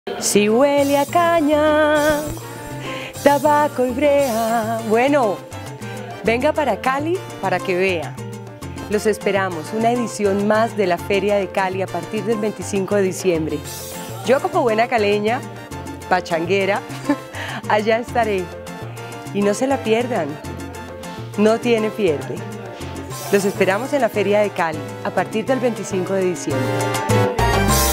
Si huele a caña, tabaco y brea. Bueno, venga para Cali para que vea. Los esperamos, una edición más de la Feria de Cali a partir del 25 de diciembre. Yo como buena caleña, pachanguera, allá estaré. Y no se la pierdan, no tiene pierde. Los esperamos en la Feria de Cali a partir del 25 de diciembre.